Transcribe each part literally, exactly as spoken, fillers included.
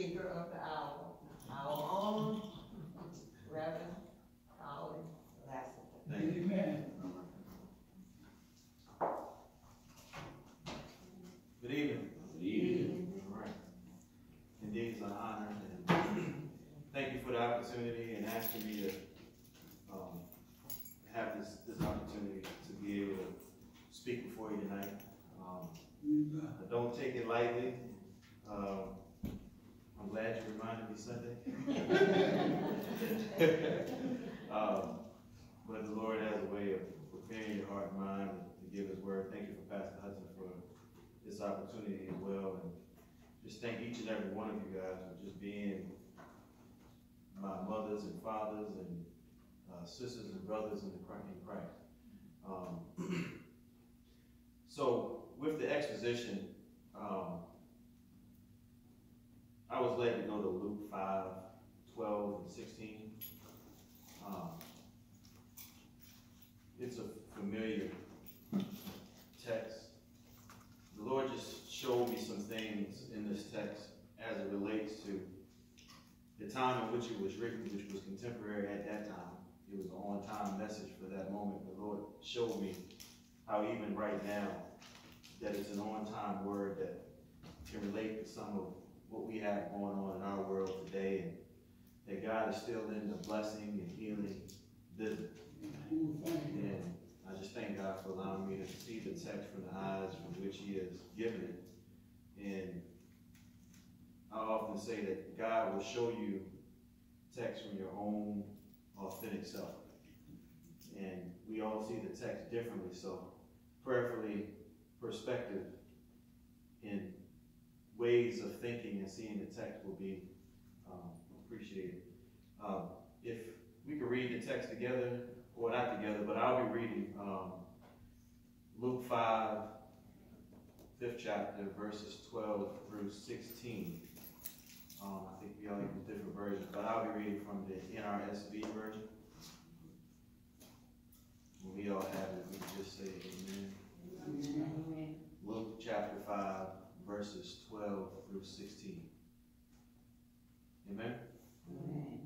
speaker of the hour, our own Reverend Colin Lassiter. Amen. Good evening. Good evening. All right. Indeed, it's an honor, and thank you for the opportunity and asking me to um, have this, this opportunity to be able to speak before you tonight. Um, I don't take it lightly. Um, I'm glad you reminded me Sunday. um, but the Lord has a way of preparing your heart and mind to give His word. Thank you for Pastor Hudson for this opportunity as well. And just thank each and every one of you guys for just being my mothers and fathers and uh, sisters and brothers in, the, in Christ. Um, so with the exposition, um, I was led to go to Luke five, twelve, and sixteen. Um, it's a familiar text. The Lord just showed me some things in this text as it relates to the time in which it was written, which was contemporary at that time. It was an on-time message for that moment. The Lord showed me how even right now, that it's an on-time word that can relate to some of what we have going on in our world today, and that God is still in the blessing and healing business. And I just thank God for allowing me to see the text from the eyes from which He has given it. And I often say that God will show you text from your own authentic self. And we all see the text differently, so prayerfully, perspective in ways of thinking and seeing the text will be um, appreciated. Um, if we could read the text together, or not together, but I'll be reading um, Luke five, fifth chapter, verses twelve through sixteen. Um, I think we all use different versions, but I'll be reading from the N R S V version. When we all have it, we can just say amen. Amen. Luke chapter five, verses twelve through sixteen. Amen? Amen.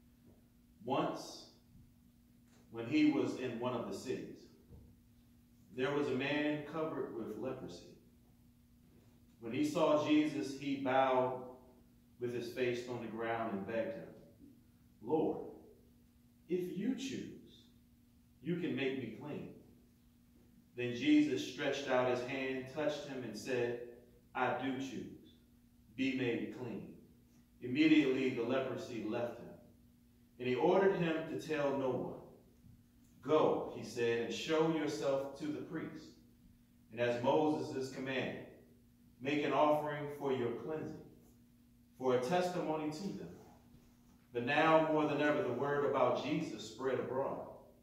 Once, when he was in one of the cities, there was a man covered with leprosy. When he saw Jesus, he bowed with his face on the ground and begged him, Lord, if you choose, you can make me clean. Then Jesus stretched out his hand, touched him, and said, I do choose. Be made clean. Immediately the leprosy left him, and he ordered him to tell no one. Go, he said, and show yourself to the priest. And as Moses is commanded, make an offering for your cleansing, for a testimony to them. But now more than ever, the word about Jesus spread abroad.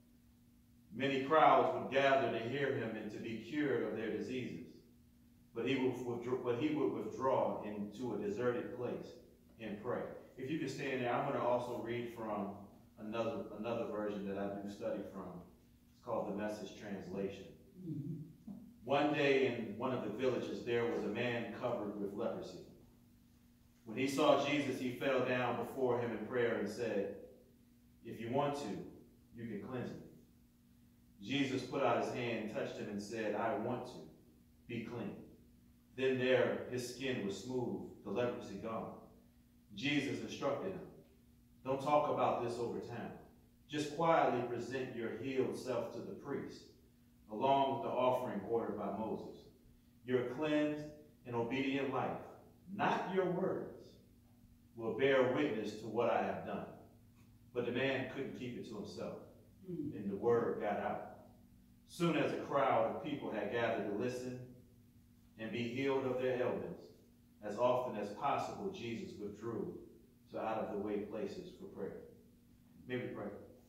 Many crowds would gather to hear him and to be cured of their diseases. But he would withdraw, but he would withdraw into a deserted place and pray. If you can stand there, I'm going to also read from another another version that I do study from. It's called the Message Translation. Mm-hmm. One day in one of the villages, there was a man covered with leprosy. When he saw Jesus, he fell down before him in prayer and said, if you want to, you can cleanse me. Jesus put out his hand, touched him, and said, I want to. Be clean. Then there, his skin was smooth, the leprosy gone. Jesus instructed him, don't talk about this over town. Just quietly present your healed self to the priest, along with the offering ordered by Moses. Your cleansed and obedient life, not your words, will bear witness to what I have done. But the man couldn't keep it to himself, and the word got out. Soon as a crowd of people had gathered to listen and be healed of their ailments, as often as possible, Jesus withdrew to out-of-the-way places for prayer. Maybe pray.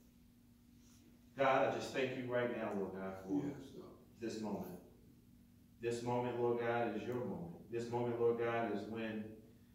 God, I just thank you right now, Lord God, for yes, this moment. This moment, Lord God, is your moment. This moment, Lord God, is when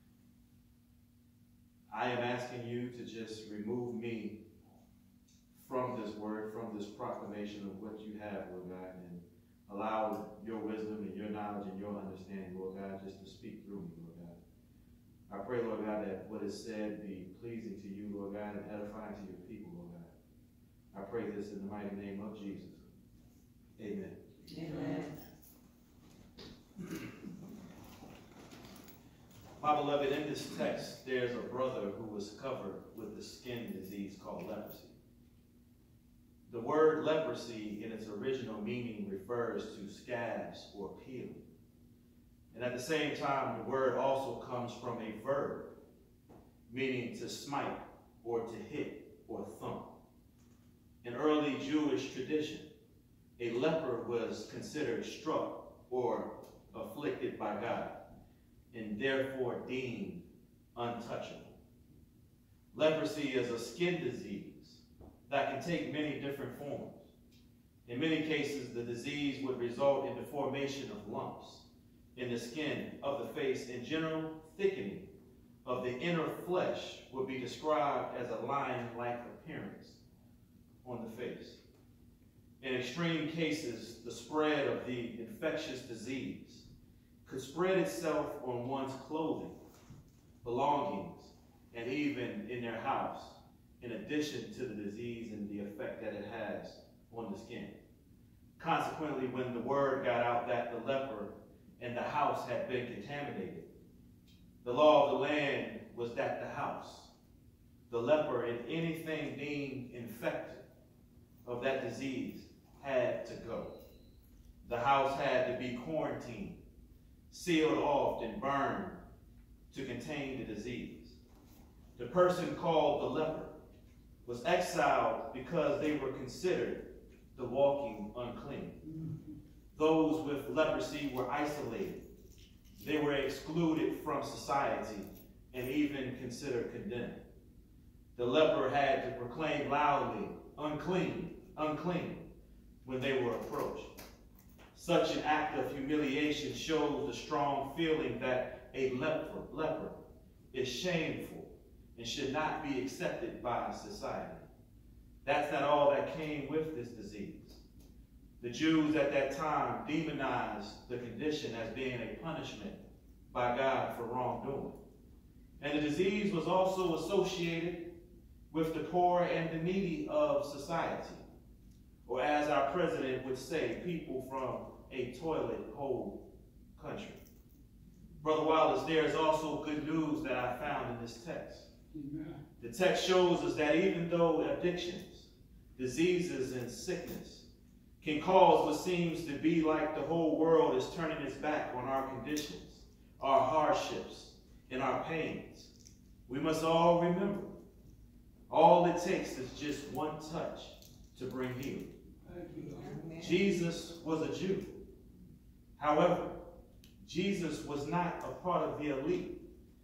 I am asking you to just remove me from this word, from this proclamation of what you have, Lord God, and allow your wisdom and your knowledge and your understanding, Lord God, just to speak through me, Lord God. I pray, Lord God, that what is said be pleasing to you, Lord God, and edifying to your people, Lord God. I pray this in the mighty name of Jesus. Amen. Amen. My beloved, in this text, there's a brother who was covered with a skin disease called leprosy. The word leprosy in its original meaning refers to scabs or peeling. And at the same time, the word also comes from a verb, meaning to smite or to hit or thump. In early Jewish tradition, a leper was considered struck or afflicted by God, and therefore deemed untouchable. Leprosy is a skin disease that can take many different forms. In many cases, the disease would result in the formation of lumps in the skin of the face, and general thickening of the inner flesh would be described as a lion-like appearance on the face. In extreme cases, the spread of the infectious disease could spread itself on one's clothing, belongings, and even in their house, in addition to the disease and the effect that it has on the skin. Consequently, when the word got out that the leper and the house had been contaminated, the law of the land was that the house, the leper, and anything deemed infected of that disease had to go. The house had to be quarantined, sealed off, and burned to contain the disease. The person called the leper was exiled because they were considered the walking unclean. Those with leprosy were isolated. They were excluded from society and even considered condemned. The leper had to proclaim loudly, "Unclean, unclean," when they were approached. Such an act of humiliation shows the strong feeling that a leper, leper is shameful and should not be accepted by society. That's not all that came with this disease. The Jews at that time demonized the condition as being a punishment by God for wrongdoing. And the disease was also associated with the poor and the needy of society. Or as our president would say, people from a toilet hole country. Brother Wallace, there is also good news that I found in this text. Amen. The text shows us that even though addictions, diseases, and sickness can cause what seems to be like the whole world is turning its back on our conditions, our hardships, and our pains, we must all remember, all it takes is just one touch to bring healing. Amen. Jesus was a Jew. However, Jesus was not a part of the elite,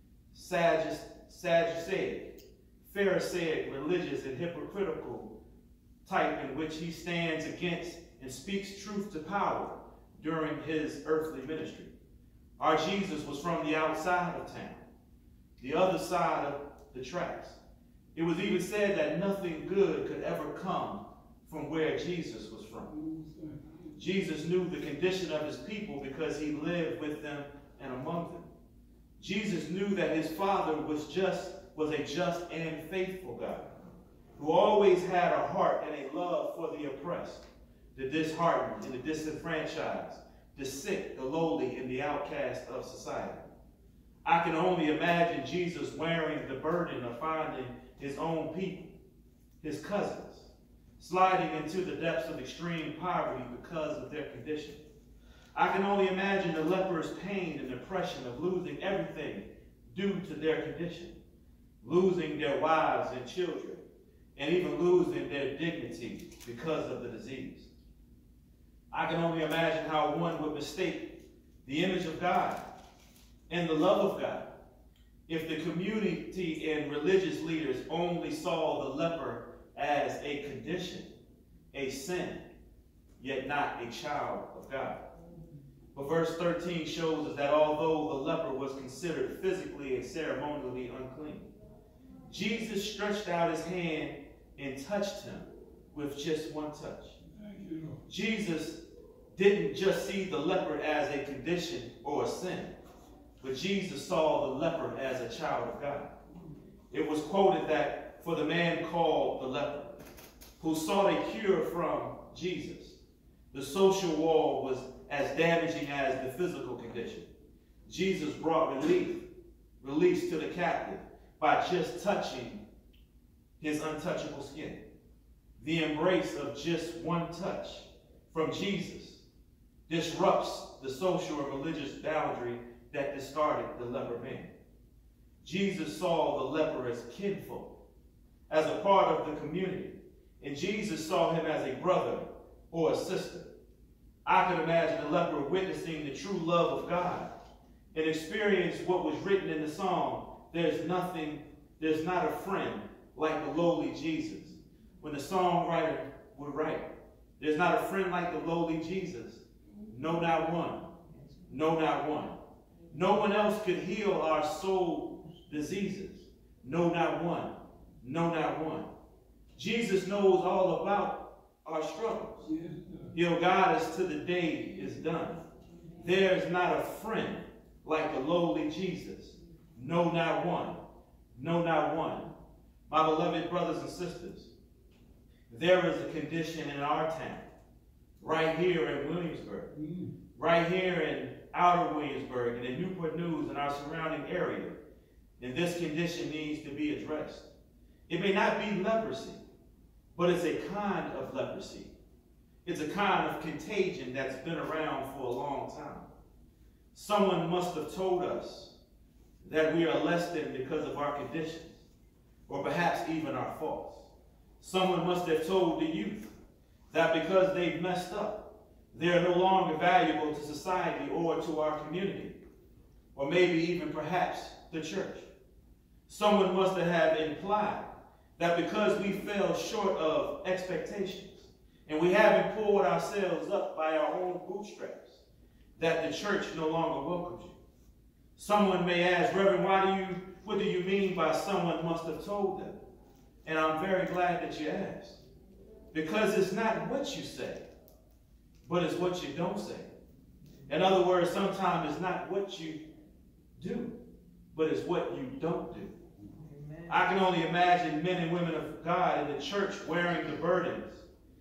Sadduceic, Pharisaic, religious, and hypocritical type in which he stands against and speaks truth to power during his earthly ministry. Our Jesus was from the outside of town, the other side of the tracks. It was even said that nothing good could ever come from where Jesus was from. Jesus knew the condition of his people because he lived with them and among them. Jesus knew that his Father was just was a just and faithful God, who always had a heart and a love for the oppressed, the disheartened and the disenfranchised, the sick, the lowly, and the outcast of society. I can only imagine Jesus wearing the burden of finding his own people, his cousins, sliding into the depths of extreme poverty because of their condition. I can only imagine the leper's pain and depression of losing everything due to their condition, losing their wives and children, and even losing their dignity because of the disease. I can only imagine how one would mistake the image of God and the love of God if the community and religious leaders only saw the leper as a condition, a sin, yet not a child of God. But verse thirteen shows us that although the leper was considered physically and ceremonially unclean, Jesus stretched out his hand and touched him with just one touch. Thank you, Lord. Jesus didn't just see the leper as a condition or a sin, but Jesus saw the leper as a child of God. It was quoted that for the man called the leper, who sought a cure from Jesus, the social wall was as damaging as the physical condition. Jesus brought relief, release to the captive by just touching his untouchable skin. The embrace of just one touch from Jesus disrupts the social or religious boundary that discarded the leper man. Jesus saw the leper as kinfolk, as a part of the community, and Jesus saw him as a brother or a sister. I could imagine the leper witnessing the true love of God and experience what was written in the song, there's nothing, there's not a friend like the lowly Jesus. When the songwriter would write, there's not a friend like the lowly Jesus. No, not one. No, not one. No one else could heal our soul diseases. No, not one. No, not one. Jesus knows all about our struggles. He'll guide us till the day is done. There's not a friend like the lowly Jesus. No, not one. No, not one. My beloved brothers and sisters, there is a condition in our town, right here in Williamsburg, right here in outer Williamsburg, and in Newport News and our surrounding area, and this condition needs to be addressed. It may not be leprosy, but it's a kind of leprosy. It's a kind of contagion that's been around for a long time. Someone must have told us that we are less than because of our conditions, or perhaps even our faults. Someone must have told the youth that because they've messed up, they are no longer valuable to society or to our community, or maybe even perhaps the church. Someone must have implied that because we fell short of expectations and we haven't pulled ourselves up by our own bootstraps, that the church no longer welcomes you. Someone may ask, Reverend, why do you, what do you mean by someone must have told them? And I'm very glad that you asked. Because it's not what you say, but it's what you don't say. In other words, sometimes it's not what you do, but it's what you don't do. Amen. I can only imagine men and women of God in the church wearing the burdens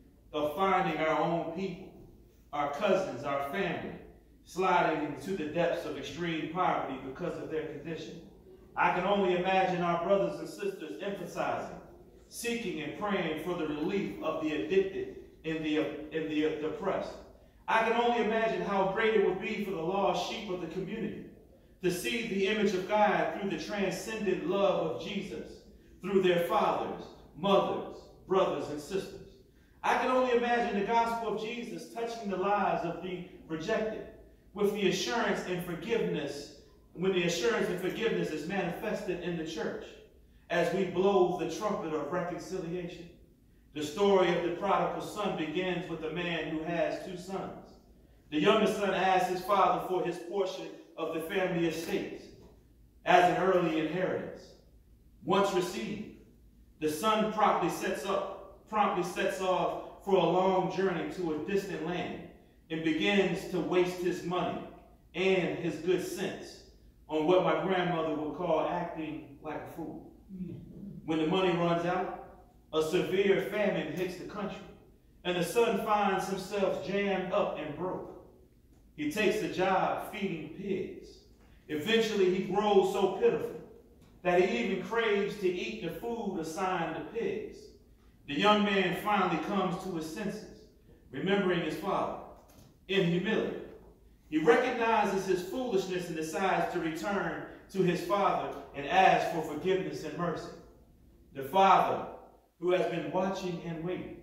of finding our own people, our cousins, our family, sliding into the depths of extreme poverty because of their condition. I can only imagine our brothers and sisters emphasizing, seeking and praying for the relief of the addicted and the, and the depressed. I can only imagine how great it would be for the lost sheep of the community to see the image of God through the transcendent love of Jesus, through their fathers, mothers, brothers, and sisters. I can only imagine the gospel of Jesus touching the lives of the rejected with the assurance and forgiveness, when the assurance and forgiveness is manifested in the church as we blow the trumpet of reconciliation. The story of the prodigal son begins with a man who has two sons. The youngest son asks his father for his portion of the family estates as an early inheritance. Once received, the son promptly sets up, promptly sets off for a long journey to a distant land and begins to waste his money and his good sense on what my grandmother would call acting like a fool. When the money runs out, a severe famine hits the country, and the son finds himself jammed up and broke. He takes a job feeding pigs. Eventually, he grows so pitiful that he even craves to eat the food assigned to pigs. The young man finally comes to his senses, remembering his father. In humility, he recognizes his foolishness and decides to return to his father and ask for forgiveness and mercy. The father, who has been watching and waiting,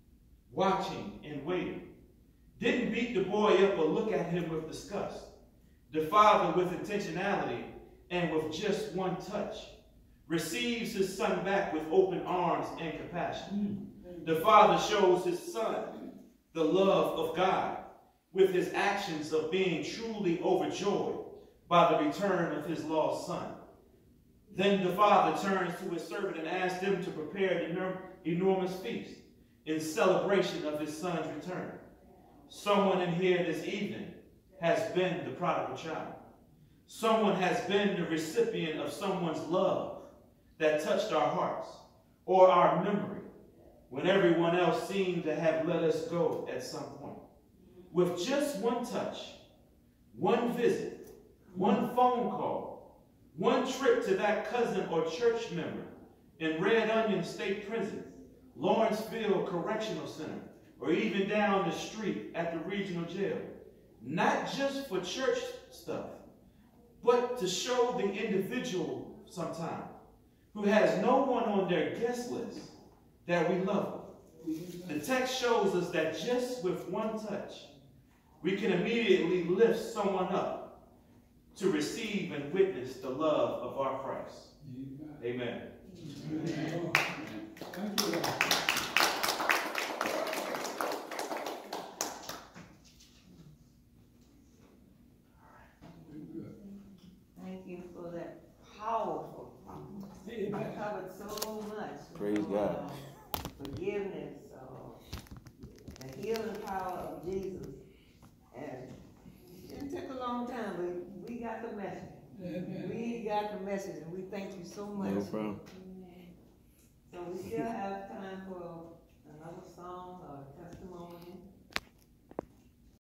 watching and waiting, didn't beat the boy up or look at him with disgust. The father, with intentionality and with just one touch, receives his son back with open arms and compassion. The father shows his son the love of God with his actions of being truly overjoyed by the return of his lost son. Then the father turns to his servant and asks them to prepare an enormous feast in celebration of his son's return. Someone in here this evening has been the prodigal child. Someone has been the recipient of someone's love that touched our hearts or our memory when everyone else seemed to have let us go at some point. With just one touch, one visit, one phone call, one trip to that cousin or church member in Red Onion State Prison, Lawrenceville Correctional Center, or even down the street at the regional jail. Not just for church stuff, but to show the individual sometime who has no one on their guest list that we love them. The text shows us that just with one touch, we can immediately lift someone up to receive and witness the love of our Christ. Amen. Amen. Thank you. Thank you for that powerful promise. I covered so much. Praise you know, God. uh, Forgiveness, uh, the healing power of Jesus. And it didn't take a long time, but we got the message. Amen. We got the message, and we thank you so much. No problem. So we still have time for another song or testimony.